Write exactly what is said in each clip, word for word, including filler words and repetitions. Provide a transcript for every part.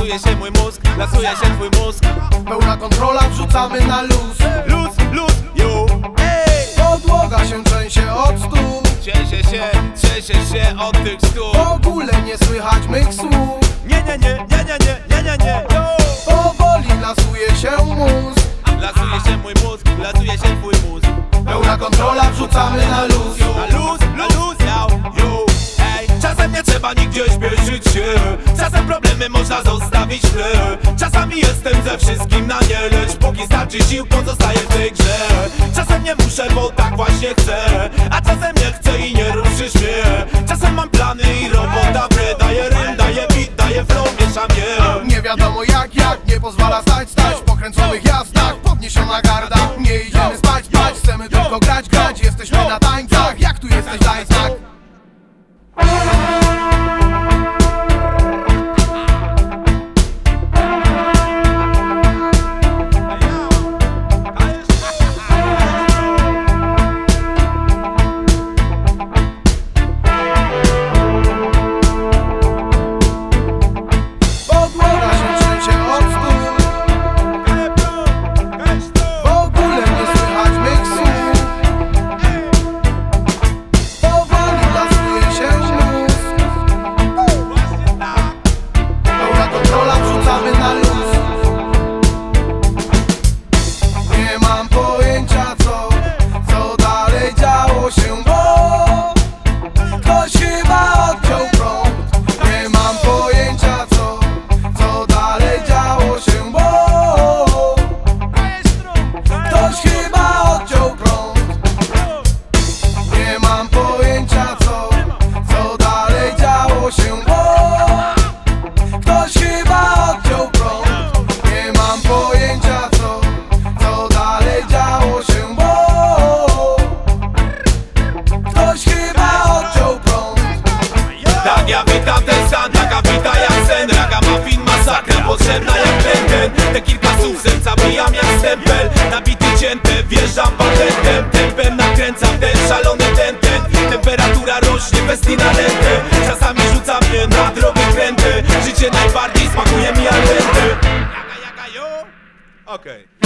lasuje się mój mózg, lasuje się twój mózg. Pełna kontrola, wrzucamy na luz. Luz, luz, yo. Ej! Podłoga się trzęsie od stóp. Trzęsie się, trzęsie się od tych stóp. W ogóle nie słychać mych słów. Nie, nie, nie, nie, nie, nie, nie, nie, nie, yo. Powoli lasuje się mózg. Lasuje się mój mózg, lasuje się twój mózg. Pełna kontrola, wrzucamy na luz. Na luz, na luz, yo, yo. Ej, czasem nie trzeba nigdzie śpieszyć się. Czasem problemy można zostawić w tle. Czasami jestem ze wszystkim na nie, lecz póki starczy sił, pozostaję w tej grze. Czasem nie muszę, bo tak właśnie chcę, a czasem nie chcę i nie ruszysz mnie. Czasem mam plany i robota wre. Daję rym, daję beat, daję flow, mieszam je. Nie wiadomo jak, jak nie pozwala stać, stać w pokręconych jazdach, podniesiona garda. Nie idziemy spać, spać, chcemy tylko grać, grać. Jesteśmy na tańcach, jak tu jesteś, daj znak. Ja witam ten stan, taka wita jak sen. Ragamuffin, masakra, potrzebna jak ten. Te kilka słów serca bijam jak stempel. Nabity cięte, wjeżdżam patentem. Tempem nakręcam ten szalony ten, ten. Temperatura rośnie, bez na rękę. Czasami rzuca mnie na drogę krętę. Życie najbardziej smakuje mi al dente. Jaka, jaka, yo? Okej okay.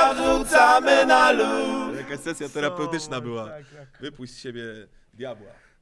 Jakaś sesja terapeutyczna była. Wypuść z siebie diabła.